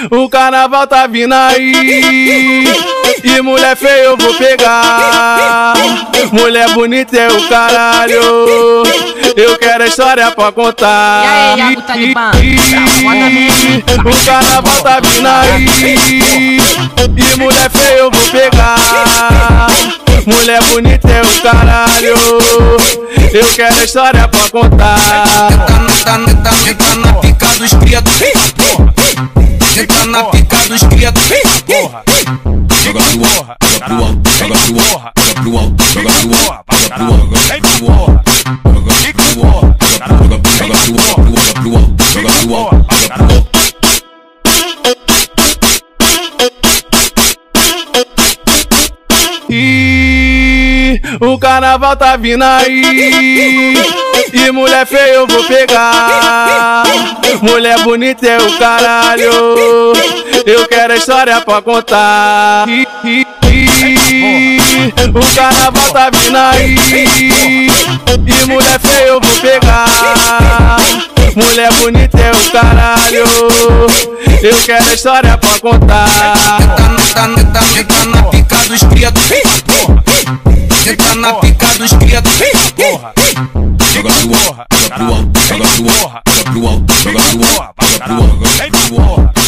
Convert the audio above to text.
O carnaval tá vindo aí e mulher feia eu vou pegar. Mulher bonita é o caralho, eu quero a história pra contar. E aí, Iago Talibã? O carnaval tá vindo aí e mulher feia eu vou pegar. Mulher bonita é o caralho, eu quero a história pra contar. Entra na pica dos cria do entra na pica dos cria do joga pro alto, joga pro alto, joga pro alto, joga pro alto, joga pro alto, joga pro alto, joga pro alto, joga pro alto, joga pro alto. E o carnaval tá vindo aí e mulher feia eu vou pegar. Mulher bonita é o caralho, eu quero a história pra contar. O carnaval tá vindo aí e mulher feia eu vou pegar. Mulher bonita é o caralho, eu quero a história pra contar. Entra na pica dos cria do entra na pica dos cria do joga pro alto, joga pro alto, joga pro alto, joga pro alto, joga pro alto, joga pro alto.